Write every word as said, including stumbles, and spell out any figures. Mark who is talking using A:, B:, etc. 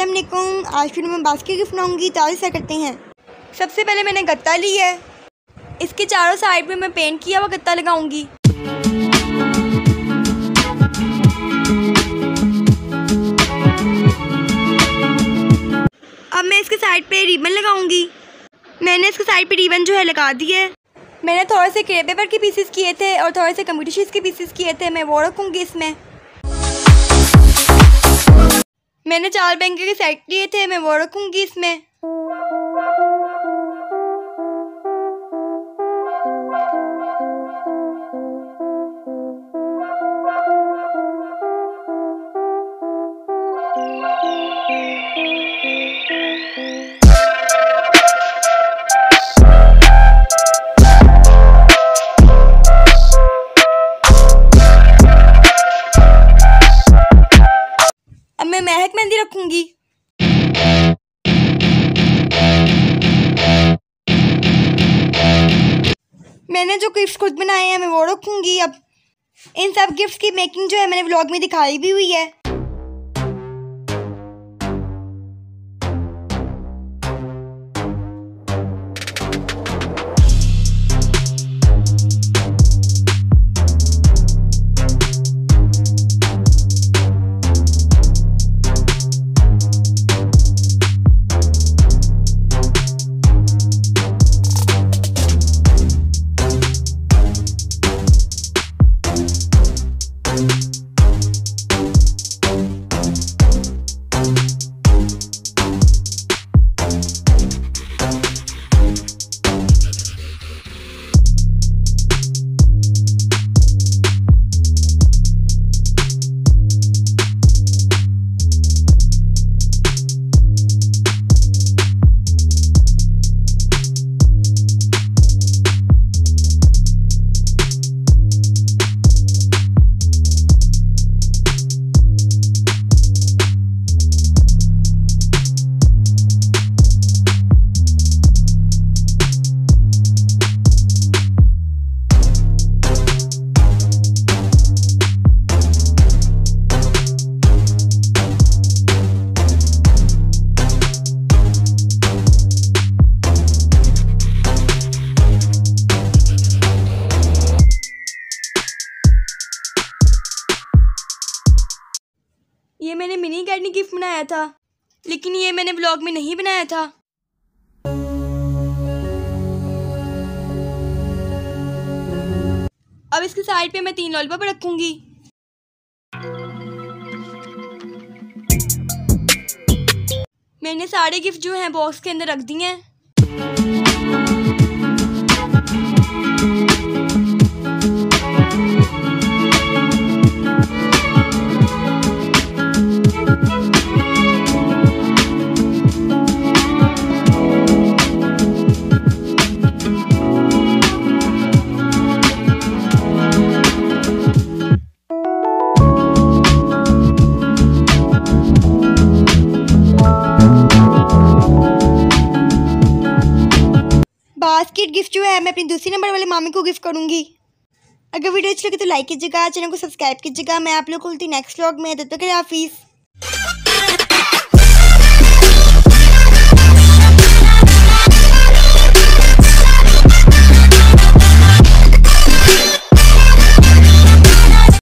A: अस्सलाम वालेकुम। आज फिर मैं बास्केट गिफ्ट बनाऊंगी, तो आज ऐसा करते हैं। सबसे पहले मैंने गत्ता लिया है, इसके चारों साइड पे मैं पेंट किया हुआ गत्ता लगाऊंगी। अब मैं इसके साइड पे रिबन लगाऊंगी। मैंने इसके साइड पे रिबन जो है लगा दी है। मैंने थोड़े से क्रेप पेपर के पीसेस किए थे और थोड़े से कंप्यूटर शीट्स के पीसेस किए थे, मैं वो रखूँगी इसमें। मैंने चार बैंके के सेट लिए थे, मैं वो रखूँगी इसमें। अब मैं महक मेहंदी रखूंगी। मैंने जो गिफ्ट्स खुद बनाए हैं मैं वो रखूंगी। अब इन सब गिफ्ट्स की मेकिंग जो है मैंने व्लॉग में दिखाई भी हुई है। ये मैंने मिनी कैडनी गिफ्ट बनाया था, लेकिन ये मैंने व्लॉग में नहीं बनाया था। अब इसके साइड पे मैं तीन लॉलीपॉप रखूंगी। मैंने सारे गिफ्ट जो हैं बॉक्स के अंदर रख दिए हैं। बास्केट गिफ्ट जो है मैं अपनी दूसरी नंबर वाले मामी को गिफ्ट करूंगी। अगर वीडियो अच्छी लगे तो लाइक कीजिएगा, चैनल को सब्सक्राइब कीजिएगा। मैं आप लोग को नेक्स्ट व्लॉग में, तब तक के लिए हाफिज़।